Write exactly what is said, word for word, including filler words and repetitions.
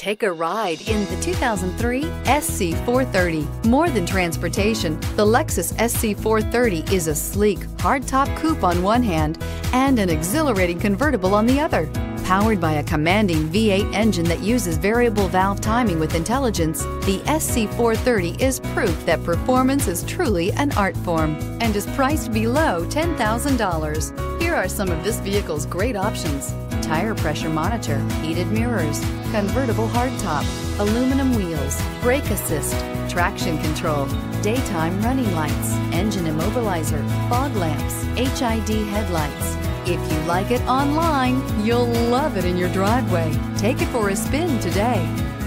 Take a ride in the two thousand three S C four thirty. More than transportation, the Lexus S C four thirty is a sleek, hardtop coupe on one hand and an exhilarating convertible on the other. Powered by a commanding V eight engine that uses variable valve timing with intelligence, the S C four thirty is proof that performance is truly an art form and is priced below ten thousand dollars. Here are some of this vehicle's great options: tire pressure monitor, heated mirrors, convertible hardtop, aluminum wheels, brake assist, traction control, daytime running lights, engine immobilizer, fog lamps, H I D headlights. If you like it online, you'll love it in your driveway. Take it for a spin today.